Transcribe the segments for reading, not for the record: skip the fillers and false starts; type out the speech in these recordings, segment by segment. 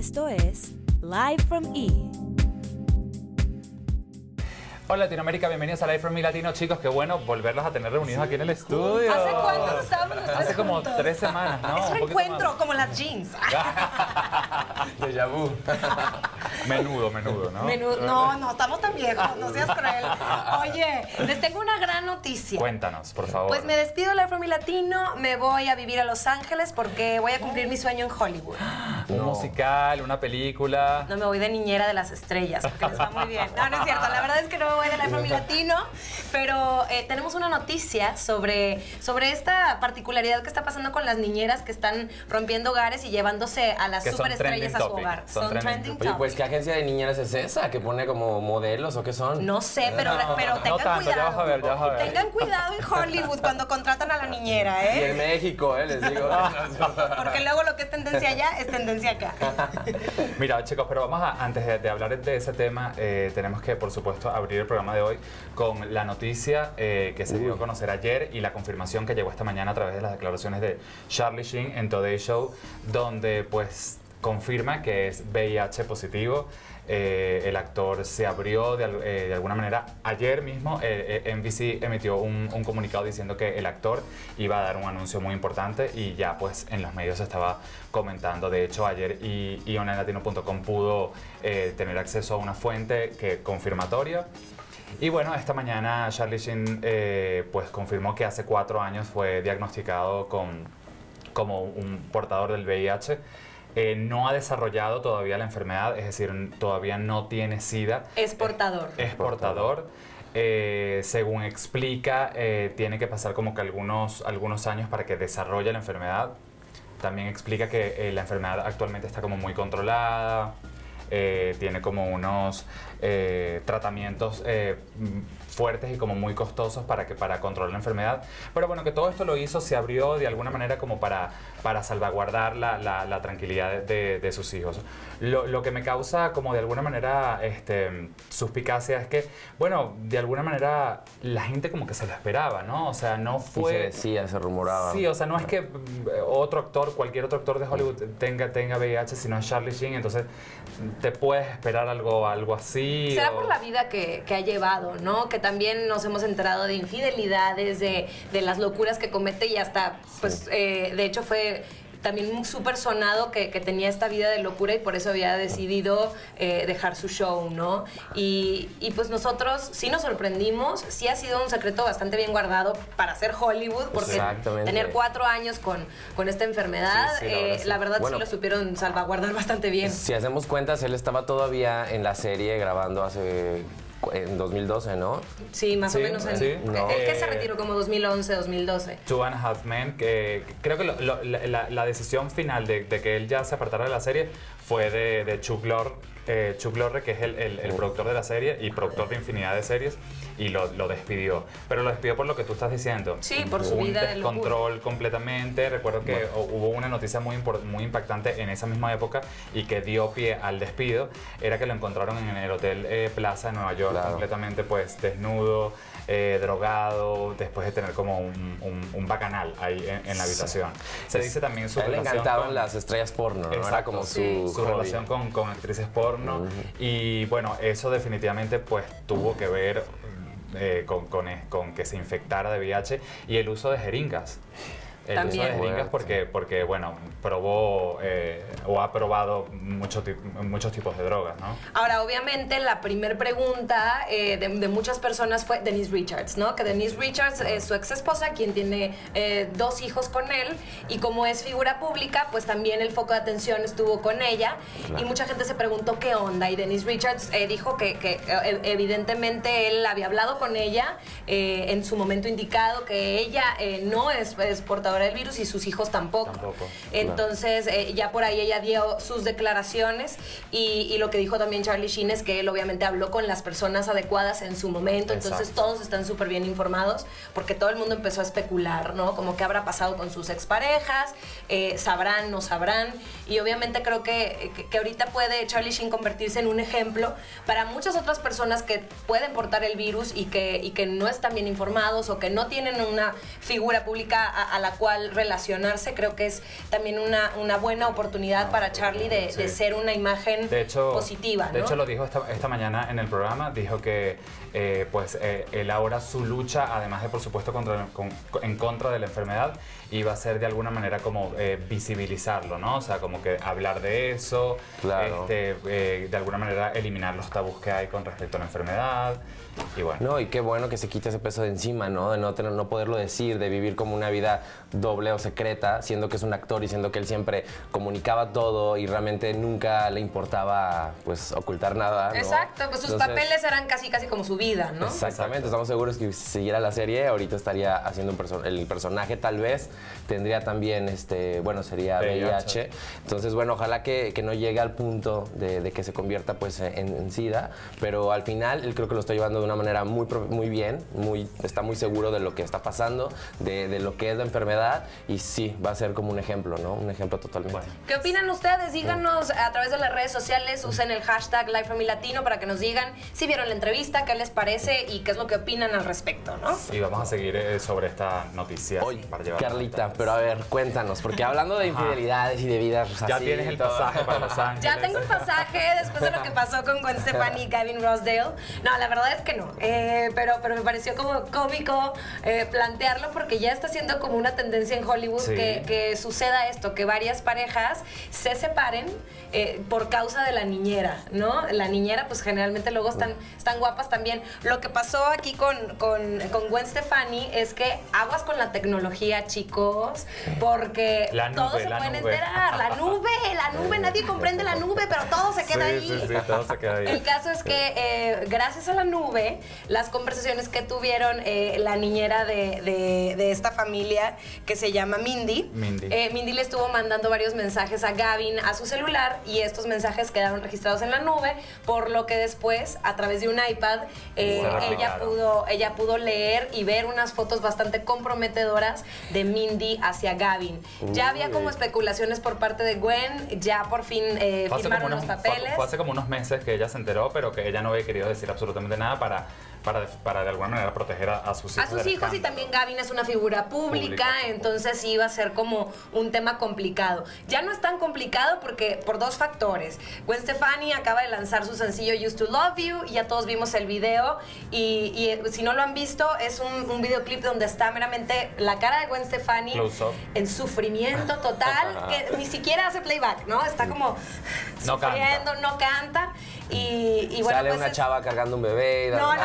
Esto es Live from E! Hola Latinoamérica, bienvenidos a Live from E Latino, chicos. Qué bueno volverlos a tener reunidos aquí en el estudio. ¿Hace cuánto no estábamos los tres Hace como juntos? 3 semanas, ¿no? Es un encuentro, más. como las jeans. Déjà vu. Menudo, ¿no? No, estamos tan viejos, no seas cruel. Oye, les tengo una gran noticia. Cuéntanos, por favor. Pues me despido de Live from E Latino, me voy a vivir a Los Ángeles porque voy a cumplir mi sueño en Hollywood. Un musical, una película. No me voy de niñera de las estrellas, porque les va muy bien. No es cierto, la verdad es que no me voy de Live from E Latino, pero tenemos una noticia sobre esta particularidad que está pasando con las niñeras que están rompiendo hogares y llevándose a las Que son superestrellas a su trending hogar. topic, son trending trending topic. Oye, pues, ¿qué agencia de niñeras es esa? ¿Que pone como modelos o qué son? No sé, pero tengan no tanto, cuidado. ya vas a ver. Tengan cuidado en Hollywood cuando contratan a la niñera, Y en ¿eh? México, les digo. Porque luego lo que es tendencia allá es tendencia acá. Mira, chicos, pero antes de hablar de ese tema, tenemos que, por supuesto, abrir el programa de hoy con la noticia que se dio a conocer ayer y la confirmación que llegó esta mañana a través de las declaraciones de Charlie Sheen en Today Show, donde pues confirma que es VIH positivo. El actor se abrió de alguna manera. Ayer mismo NBC emitió un comunicado diciendo que el actor iba a dar un anuncio muy importante y ya pues en los medios se estaba comentando. De hecho ayer y onlinelatino.com pudo tener acceso a una fuente confirmatoria. Y bueno, esta mañana Charlie Sheen pues confirmó que hace 4 años fue diagnosticado como un portador del VIH. No ha desarrollado todavía la enfermedad, es decir, todavía no tiene SIDA. Es portador. Es portador. Según explica, tiene que pasar como que algunos años para que desarrolle la enfermedad. También explica que la enfermedad actualmente está como muy controlada. Tiene como unos tratamientos fuertes y como muy costosos para controlar la enfermedad. Pero bueno, que todo esto lo hizo, se abrió de alguna manera como para salvaguardar la tranquilidad de sus hijos. Lo que me causa como de alguna manera suspicacia es que, bueno, de alguna manera la gente como que se lo esperaba, ¿no? O sea, no fue... Y se decía, se rumoraba. Sí, o sea, no es que cualquier otro actor de Hollywood tenga VIH, sino es Charlie Sheen, entonces te puedes esperar algo así. Será por la vida que ha llevado, ¿no? Que también nos hemos enterado de infidelidades, de las locuras que comete y hasta, pues, de hecho fue también súper sonado que tenía esta vida de locura y por eso había decidido dejar su show, ¿no? Y pues nosotros sí nos sorprendimos, sí ha sido un secreto bastante bien guardado para hacer Hollywood, porque tener 4 años con esta enfermedad, sí, la verdad bueno, sí lo supieron salvaguardar bastante bien. Si hacemos cuentas, él estaba todavía en la serie grabando en 2012, ¿no? Sí, más o menos. Sí. No. El que se retiró como 2011, 2012. Two and a Half Men, que creo que la decisión final de que él ya se apartara de la serie fue de Chuck Lorre, que es el productor de la serie y productor de infinidad de series, y lo despidió. Pero lo despidió por lo que tú estás diciendo. Sí, por su vida de locura. Un descontrol completamente. Recuerdo que hubo una noticia muy impactante en esa misma época y que dio pie al despido. Era que lo encontraron en el Hotel Plaza de Nueva York, completamente pues desnudo, drogado, después de tener como un bacanal ahí en la habitación. Se dice también su relación. Le encantaban las estrellas porno, ¿no? Exacto, era como su relación con actrices porno. Y bueno, eso definitivamente pues tuvo que ver con que se infectara de VIH y el uso de jeringas. El uso de jeringas porque bueno, probó o ha probado muchos tipos de drogas, ¿no? Ahora, obviamente, la primer pregunta de muchas personas fue Denise Richards, ¿no? Que Denise Richards es su ex esposa, quien tiene 2 hijos con él, y como es figura pública, pues también el foco de atención estuvo con ella, y mucha gente se preguntó qué onda, y Denise Richards dijo que evidentemente él había hablado con ella en su momento indicado, que ella no es portadora del virus y sus hijos tampoco. Entonces, ya por ahí ella dio sus declaraciones y lo que dijo también Charlie Sheen es que él obviamente habló con las personas adecuadas en su momento. Entonces todos están súper bien informados porque todo el mundo empezó a especular, ¿no? Como qué habrá pasado con sus exparejas, sabrán, no sabrán, y obviamente creo que ahorita puede Charlie Sheen convertirse en un ejemplo para muchas otras personas que pueden portar el virus y que no están bien informados o que no tienen una figura pública a la cual cual relacionarse. Creo que es también una buena oportunidad para Charlie de ser una imagen positiva, ¿no? De hecho, lo dijo esta mañana en el programa, dijo que él ahora su lucha, además de por supuesto en contra de la enfermedad, iba a ser de alguna manera como visibilizarlo, ¿no? O sea, como que hablar de eso, claro. De alguna manera eliminar los tabús que hay con respecto a la enfermedad. Y bueno. No, y qué bueno que se quite ese peso de encima, ¿no? De no poderlo decir, de vivir como una vida doble o secreta, siendo que es un actor y siendo que él siempre comunicaba todo y realmente nunca le importaba, pues, ocultar nada, ¿no? Exacto, pues sus papeles eran casi como su vida, ¿no? Exactamente, estamos seguros que si siguiera la serie, ahorita estaría haciendo el personaje, tal vez, tendría también, sería VIH. Entonces, bueno, ojalá que no llegue al punto de que se convierta, pues, en SIDA, pero al final él creo que lo está llevando de una manera muy bien, está muy seguro de lo que está pasando, de lo que es la enfermedad, y sí, va a ser como un ejemplo, ¿no? Un ejemplo totalmente. Bueno. ¿Qué opinan ustedes? Díganos a través de las redes sociales, usen el hashtag #LiveFromMiLatino para que nos digan si vieron la entrevista, qué les parece y qué es lo que opinan al respecto, ¿no? Y vamos a seguir sobre esta noticia. Oye, Carlita, pero a ver, cuéntanos, porque hablando de infidelidades y de vidas así... Ya tienes el pasaje para Los Ángeles. Ya tengo el pasaje después de lo que pasó con Gwen Stefani y Gavin Rossdale. No, la verdad es que no, pero me pareció como cómico plantearlo porque ya está siendo como una tendencia en Hollywood que suceda esto, que varias parejas se separen por causa de la niñera, ¿no? La niñera pues generalmente luego están guapas también. Lo que pasó aquí con Gwen Stefani es que aguas con la tecnología, chicos, porque todos se pueden enterar. La nube, nadie comprende la nube, pero todo se queda ahí. Sí, todo se queda ahí. El caso es que gracias a la nube, las conversaciones que tuvieron la niñera de esta familia que se llama Mindy le estuvo mandando varios mensajes a Gavin a su celular y estos mensajes quedaron registrados en la nube, por lo que después, a través de un iPad, ella pudo leer y ver unas fotos bastante comprometedoras de Mindy hacia Gavin. Ya había como especulaciones por parte de Gwen, ya por fin firmaron los papeles. Fue hace como unos meses que ella se enteró, pero que ella no había querido decir absolutamente nada para de alguna manera proteger a sus hijos. A sus hijos, y también Gavin es una figura pública, entonces iba a ser como un tema complicado. Ya no es tan complicado porque por dos factores. Gwen Stefani acaba de lanzar su sencillo Used to Love You, y ya todos vimos el video, y si no lo han visto, es un videoclip donde está meramente la cara de Gwen Stefani en sufrimiento total, que ni siquiera hace playback, ¿no? Está como sufriendo, no canta. Y bueno, sale pues una chava cargando un bebé. No,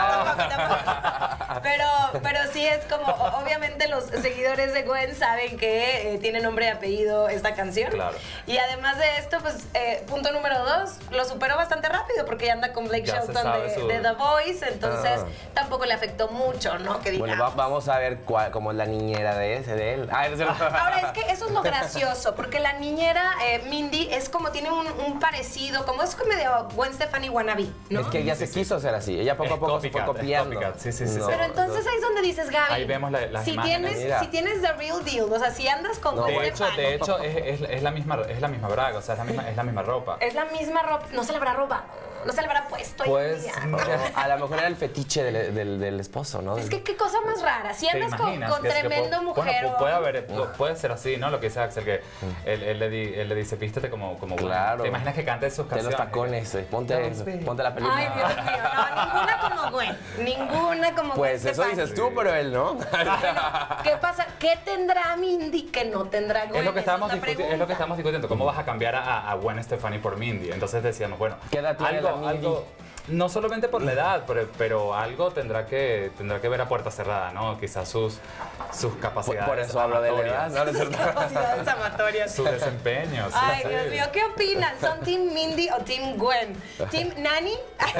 tampoco. Pero sí es como, obviamente los seguidores de Gwen saben que tiene nombre y apellido esta canción. Claro. Y además de esto, pues, punto número 2, lo superó bastante rápido porque ya anda con Blake Shelton de The Voice, entonces tampoco le afectó mucho, ¿no? Que digamos. Bueno, vamos a ver cómo es la niñera de él. Ahora, es que eso es lo gracioso, porque la niñera, Mindy, es como, tiene un parecido, como es como medio Gwen Stefani wannabe, ¿no? Es que ella se quiso hacer así, ella poco a poco se fue copiando. Sí. Pero entonces ahí es donde dices, Gaby, ahí vemos las imágenes. Si tienes the real deal, o sea, si andas con Gwen Stefani. De hecho es la misma braga, o sea, es la misma ropa. Es la misma ropa, no se le habrá robado, no se le habrá puesto. Pues, a lo mejor era el fetiche del esposo, ¿no? Es que qué cosa más rara, si andas con tremendo mujer. Bueno, puede ser así, ¿no? Lo que dice Axel, que él le dice, vístete como claro. ¿Te imaginas que cante sus canciones? De los tacones, ponte la película. Ay, Dios mío, no, ninguna como Gwen. Ninguna como Gwen. Pues eso dices tú, pero él no. ¿Qué pasa? ¿Qué tendrá Mindy que no tendrá Gwen? Es lo que estamos discutiendo. ¿Cómo vas a cambiar a Gwen Stefani por Mindy? Entonces decíamos, bueno, ¿qué edad tiene algo, no solamente por la edad, pero algo tendrá que ver a puerta cerrada, ¿no? Quizás sus capacidades. Por eso hablo de la edad, ¿no? Sus capacidades amatorias. Su desempeño. Ay, Dios mío, ¿qué opinan? ¿Son Team Mindy o Team Gwen? ¿Team Nanny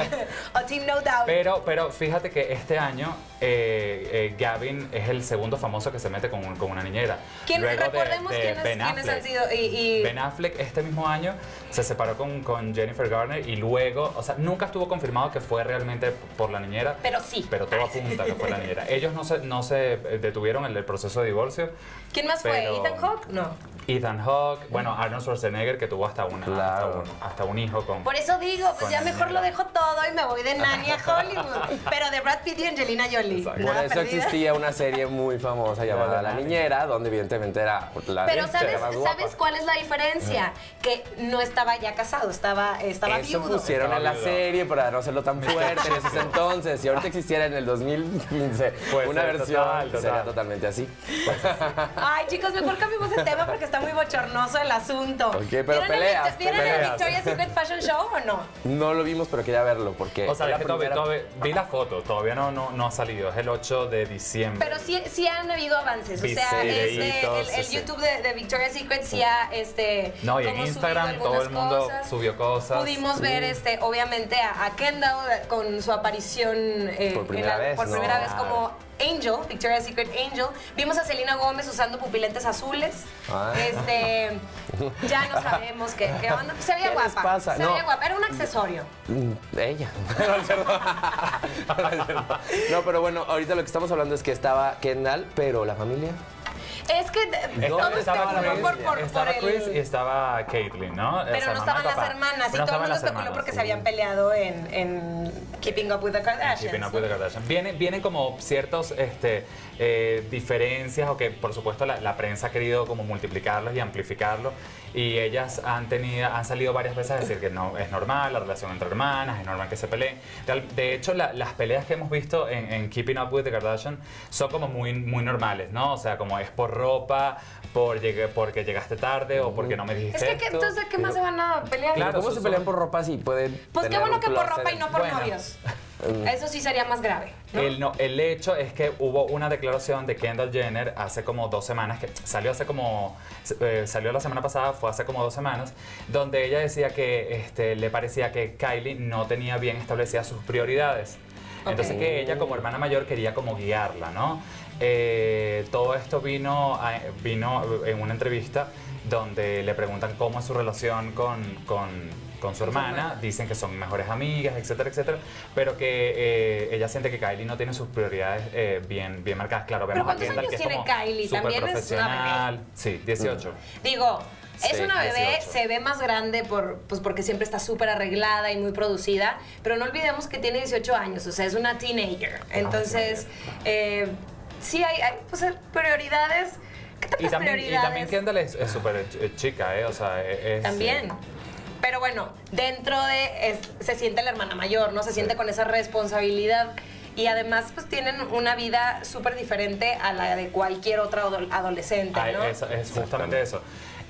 o Team No Doubt? Pero fíjate que este año Gavin es el segundo famoso que se mete con una niñera. Recordemos quiénes han sido. Ben Affleck este mismo año se separó con Jennifer Garner y luego, o sea, nunca estuvo confirmado que fue realmente por la niñera. Pero sí. Pero todo apunta que fue la niñera. Ellos no se detuvieron en el proceso de divorcio. ¿Quién más fue? ¿Ethan Hawke? No. Ethan Hawke, bueno, Arnold Schwarzenegger, que tuvo hasta un hijo con... Por eso digo, pues ya mejor lo dejo todo y me voy de nanny a Hollywood. Pero de Brad Pitt y Angelina Jolie. Family. Exacto. Por Nada eso perdida. existía una serie muy famosa llamada La Niñera, donde evidentemente era la Pero más guapa. ¿sabes cuál es la diferencia? Que no estaba ya casado, estaba Eso viudo. pusieron Estaba en la viudo. serie para no hacerlo tan fuerte en esos entonces. Si ahorita existiera en el 2015 Puede una ser, versión, total. sería totalmente así. Ay, chicos, mejor cambiemos de tema porque está muy bochornoso el asunto. Ok, pero ¿Vieron peleas, ¿Vieron el peleas. Victoria's Secret Fashion Show o no? No lo vimos, pero quería verlo porque O sea, fue es que todavía vi la foto, todavía no ha salido, es el 8 de diciembre. Pero sí han habido avances. O Sí, sea, videitos, el sí. YouTube de Victoria's Secret sí ha No, y en como Instagram subido todo el algunas mundo cosas. subió cosas. Pudimos ver obviamente a Kendall con su aparición Por primera vez, por ¿no? primera vez como Angel, Victoria's Secret Angel. Vimos a Selena Gómez usando pupilentes azules. Ah. Ya no sabemos qué onda. Se veía ¿Qué les guapa. pasa? Se No. veía guapa. Era un accesorio. Ella. No, es cierto. No, es cierto. No, pero bueno, ahorita lo que estamos hablando es que estaba Kendall, pero la familia. Es que todo Estaba especuló Chris, estaba el- Chris y estaba Caitlyn, ¿no? Pero no estaban las hermanas y todo el mundo especuló porque se habían peleado en Keeping Up with the Kardashians. Keeping Up with the Kardashians. Vienen como ciertos diferencias o que por supuesto la prensa ha querido como multiplicarlos y amplificarlos y ellas han salido varias veces a decir que no es normal la relación entre hermanas, es normal que se peleen. De hecho, las peleas que hemos visto en Keeping Up with the Kardashians son como muy normales, ¿no? O sea, como es por ropa, porque llegaste tarde o porque no me dijiste Es que esto. entonces, ¿qué más se van a pelear? Claro, ¿Cómo se son- pelean por ropa si pueden? Pues qué tener bueno un que por closet? ropa y no por Bueno. novios. Eso sí sería más grave, ¿no? El hecho es que hubo una declaración de Kendall Jenner hace como 2 semanas, que salió salió la semana pasada, fue hace como 2 semanas, donde ella decía que le parecía que Kylie no tenía bien establecidas sus prioridades. Entonces Ok. que ella como hermana mayor quería como guiarla, ¿no? Todo esto vino en una entrevista donde le preguntan cómo es su relación con su hermana, dicen que son mejores amigas, etcétera, etcétera, pero que ella siente que Kylie no tiene sus prioridades bien marcadas. Claro, Pero vemos a ¿cuántos Kendall años que es tiene como Kylie? súper También es una profesional. Sí, 18. Digo, es Sí, una bebé, 18. se ve más grande porque siempre está súper arreglada y muy producida, pero no olvidemos que tiene 18 años, o sea, es una teenager. Entonces, sí hay pues, prioridades. ¿Qué tantas Y también prioridades? Kendall es súper chica, o sea, es... También. Pero bueno, dentro de se siente la hermana mayor, ¿no? Se siente con esa responsabilidad. Y además, pues tienen una vida súper diferente a la de cualquier otro adolescente, ¿no? Es justamente eso.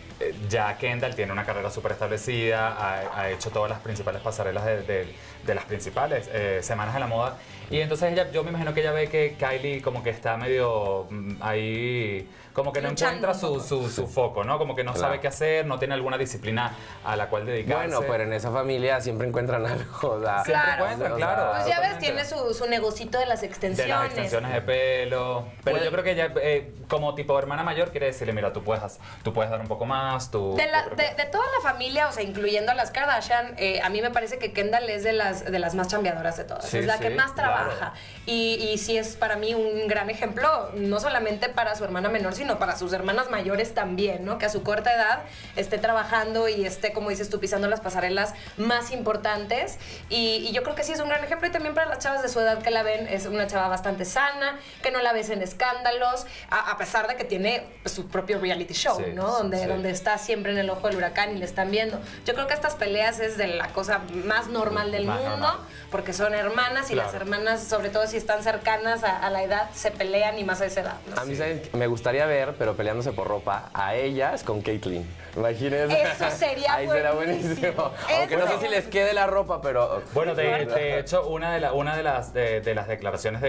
Ya Kendall tiene una carrera súper establecida, ha hecho todas las principales pasarelas de las principales semanas de la moda. Y entonces yo me imagino que ella ve que Kylie como que está medio ahí, como que no Luchando encuentra un poco. su foco, ¿no? Como que no Claro. sabe qué hacer, no tiene alguna disciplina a la cual dedicarse. Bueno, pero en esa familia siempre encuentran algo. O sea, Siempre Claro. encuentran, o sea, claro. Pues ya ves, totalmente. tiene su negocito de las De extensiones. las extensiones de pelo. Pero Puede- yo creo que ella, como tipo hermana mayor, quiere decirle, mira, tú puedes dar un poco más, tú... De toda la familia, o sea, incluyendo a las Kardashian, a mí me parece que Kendall es de las más chambeadoras de todas. Sí, es la sí, que más trabaja. claro. Y sí es para mí un gran ejemplo, no solamente para su hermana menor, sino para sus hermanas mayores también, ¿no? Que a su corta edad esté trabajando y esté, como dices tú, pisando las pasarelas más importantes. Y yo creo que sí es un gran ejemplo. Y también para las chavas de su edad que la ven, es una chava bastante sana, que no la ves en escándalos, a pesar de que tiene pues, su propio reality show, Sí, ¿no? sí, Donde, sí. donde está siempre en el ojo del huracán y le están viendo. Yo creo que estas peleas es de la cosa más normal del Más mundo, normal. porque son hermanas y Claro. las hermanas, sobre todo si están cercanas a la edad, se pelean y más a esa edad, ¿no? A mí ¿saben? Me gustaría ver, pero peleándose por ropa, a ellas con Caitlyn. Imagínense. Eso sería Ahí será buenísimo. buenísimo. Eso Aunque no sé sería si les quede la ropa, pero... Bueno, de hecho, una de las declaraciones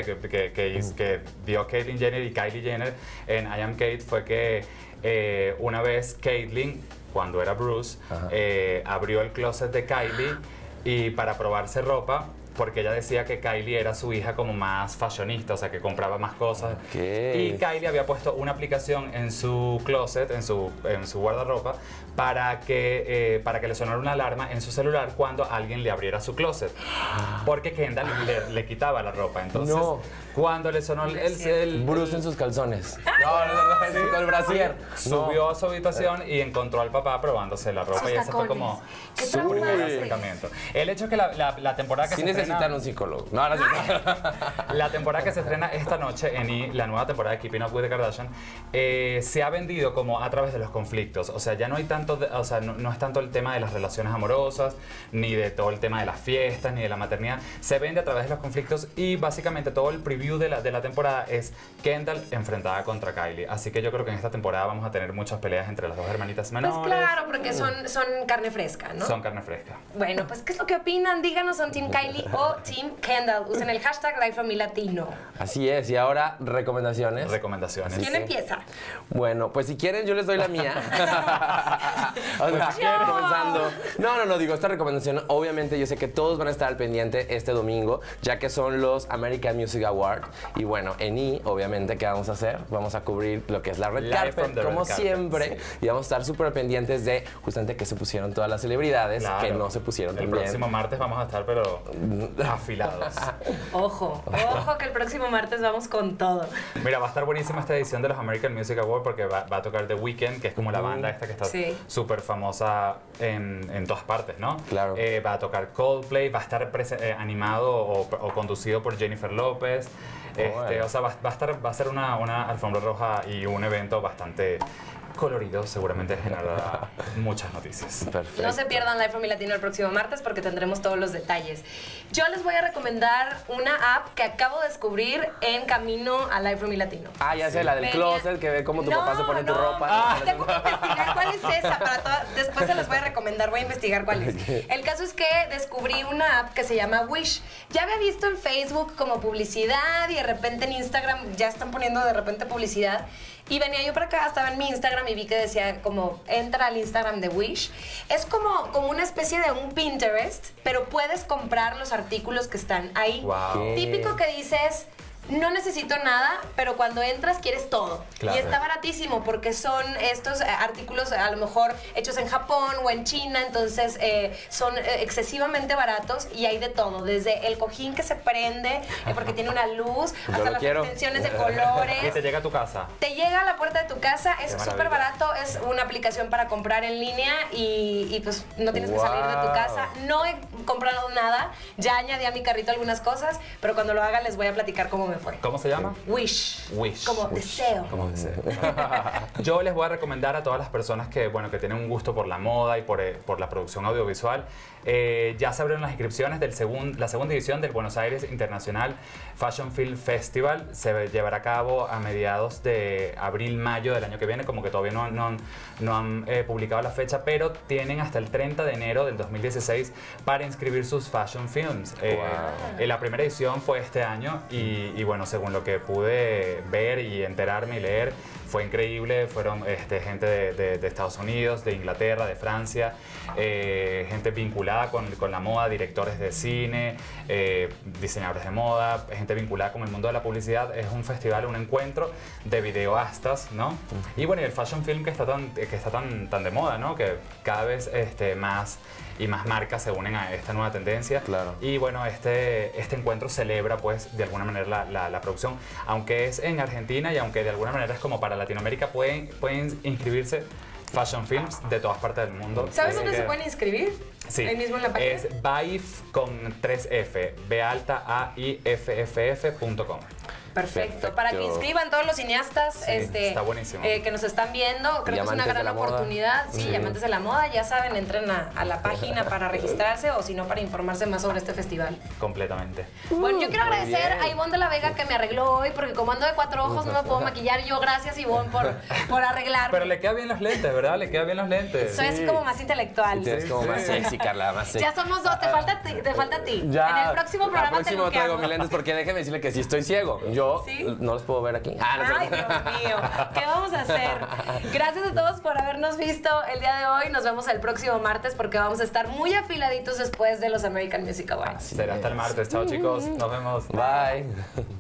que dio Caitlyn Jenner y Kylie Jenner en I Am Kate fue que una vez Caitlyn, cuando era Bruce, abrió el closet de Kylie y para probarse ropa, porque ella decía que Kylie era su hija como más fashionista, o sea, que compraba más cosas. Ok. Y Kylie había puesto una aplicación en su closet, en su guardarropa, para que le sonara una alarma en su celular cuando alguien le abriera su closet. Porque Kendall le quitaba la ropa. Entonces, cuando le sonó el Bruce en sus calzones. No, con el brasier. Subió a su habitación y encontró al papá probándose la ropa. Y ese fue como su primer acercamiento. El hecho es que la temporada que Sí se necesitan un psicólogo. No, ahora sí. La temporada que se estrena esta noche en E! La nueva temporada de Keeping Up with the Kardashian, se ha vendido como a través de los conflictos. O sea, ya no hay tanto, o sea, no es tanto el tema de las relaciones amorosas, ni de todo el tema de las fiestas, ni de la maternidad. Se vende a través de los conflictos y básicamente todo el preview de la temporada es Kendall enfrentada contra Kylie. Así que yo creo que en esta temporada vamos a tener muchas peleas entre las dos hermanitas menores. Pues claro, porque son carne fresca, ¿no? Son carne fresca. Bueno, pues ¿qué es lo que opinan? Díganos, ¿son Team Kylie o Team Kendall? Usen el hashtag ¡LiveFromMeLatino! Así es, y ahora recomendaciones. Recomendaciones. ¿Quién empieza? Bueno, pues si quieren yo les doy la mía. O sea, comenzando. No, digo, esta recomendación, obviamente yo sé que todos van a estar al pendiente este domingo, ya que son los American Music Awards. Y bueno, en E! Obviamente, ¿qué vamos a hacer? Vamos a cubrir lo que es la Red Live Carpet, from the como red carpet, siempre. sí. Y vamos a estar súper pendientes de justamente que se pusieron todas las celebridades, Claro. que no se pusieron El también. próximo martes vamos a estar, pero afilados. Ojo que el próximo martes vamos con todo. Mira, va a estar buenísima esta edición de los American Music Awards porque va a tocar The Weeknd, que es como la banda esta que está Sí. súper famosa en todas partes, ¿no? Claro. Va a tocar Coldplay, va a estar animado o conducido por Jennifer López. O sea, va a ser una alfombra roja y un evento bastante colorido, seguramente generará muchas noticias. Perfecto. No se pierdan Live from Latino el próximo martes porque tendremos todos los detalles. Yo les voy a recomendar una app que acabo de descubrir en camino a Live from Latino. Ah, ya sé, la del Venía- closet, que ve cómo tu papá se pone tu ropa. Tengo que investigar cuál es esa. Después se las voy a recomendar, voy a investigar cuál es. El caso es que descubrí una app que se llama Wish. Ya había visto en Facebook como publicidad y de repente en Instagram ya están poniendo de repente publicidad. Y venía yo para acá, estaba en mi Instagram y vi que decía como entra al Instagram de Wish. Es como una especie de un Pinterest, pero puedes comprar los artículos que están ahí. Wow. Típico que dices, no necesito nada, pero cuando entras quieres todo. Claro. Y está baratísimo porque son estos artículos a lo mejor hechos en Japón o en China, entonces son excesivamente baratos y hay de todo, desde el cojín que se prende porque tiene una luz, Yo hasta lo las quiero. extensiones de Y colores. te llega a tu casa. Te llega a la puerta de tu casa, es Qué súper maravilla. barato, es una aplicación para comprar en línea y pues no tienes que salir de tu Wow. casa. No he comprado nada, ya añadí a mi carrito algunas cosas, pero cuando lo haga les voy a platicar cómo me fue. ¿Cómo se llama? Wish. Wish. Como deseo. Como deseo. Yo les voy a recomendar a todas las personas que tienen un gusto por la moda y por la producción audiovisual. Ya se abrieron las inscripciones la segunda edición del Buenos Aires International Fashion Film Festival. Se llevará a cabo a mediados de abril-mayo del año que viene, como que todavía no han publicado la fecha, pero tienen hasta el 30 de enero del 2016 para inscribir sus fashion films. La primera edición fue este año y bueno, según lo que pude ver y enterarme y leer, fue increíble. Fueron gente de Estados Unidos, de Inglaterra, de Francia, gente vinculada con la moda, directores de cine, diseñadores de moda, gente vinculada con el mundo de la publicidad. Es un festival, un encuentro de videoastas, ¿no? Y bueno, y el fashion film que está tan de moda, ¿no? Que cada vez más y más marcas se unen a esta nueva tendencia. Claro. Y bueno, este encuentro celebra pues de alguna manera la producción, aunque es en Argentina y aunque de alguna manera es como para Latinoamérica, pueden inscribirse fashion films de todas partes del mundo. ¿Sabes Así dónde se que- pueden inscribir? Sí, Ahí mismo en la página. es Baif con 3F, BAIFFF.com. Perfecto. Para que inscriban todos los cineastas Sí, está buenísimo. que nos están viendo. Creo que es una amantes de gran la moda. oportunidad. Sí, y amantes de la moda, ya saben, entren a la página para registrarse o si no, para informarse más sobre este festival. Completamente. Bueno, yo quiero muy agradecer bien. a Ivonne de la Vega que me arregló hoy, porque como ando de 4 ojos no me puedo maquillar. Yo, gracias Ivonne por arreglarme. Pero le quedan bien los lentes, ¿verdad? Le quedan bien los lentes. Soy así como más intelectual. Tienes como más sexy, Carla, más sexy. Ya somos dos, te falta a ti. Te falta a ti. Ya. En el próximo programa Al próximo te traigo lo mis lentes porque déjeme decirle que sí estoy ciego. Yo ¿Sí? no los puedo ver aquí. No sé. Ay, Dios mío, ¿qué vamos a hacer? Gracias a todos por habernos visto el día de hoy. Nos vemos el próximo martes porque vamos a estar muy afiladitos después de los American Music Awards. Será hasta el martes. Chao, chicos. Nos vemos. Bye.